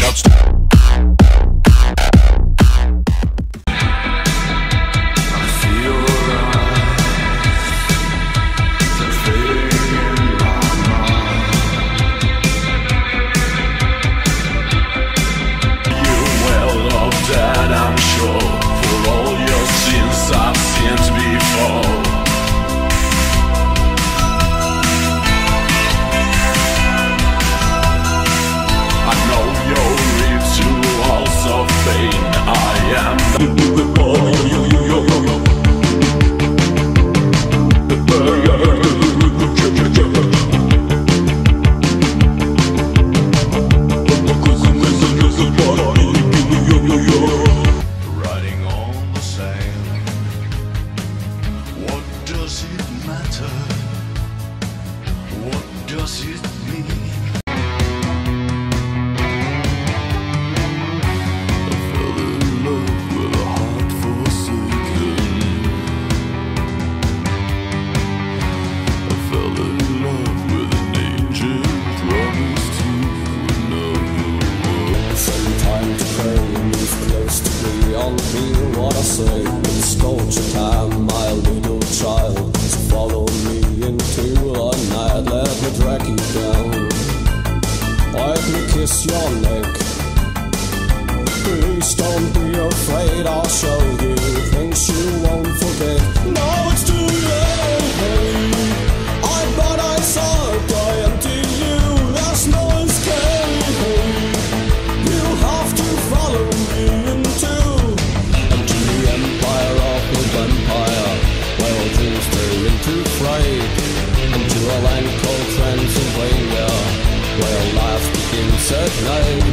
Does it mean? What I say, it's culture time, my little child. So follow me into the night, let me drag you down. Let me kiss your neck. Please don't be afraid, I'll show you things you won't forget. Now it's too late. I thought I saw it, I empty you, there's no escape. You have to follow me into vampire, where all dreams turn into fright, into a land called Transylvania, where life begins at night.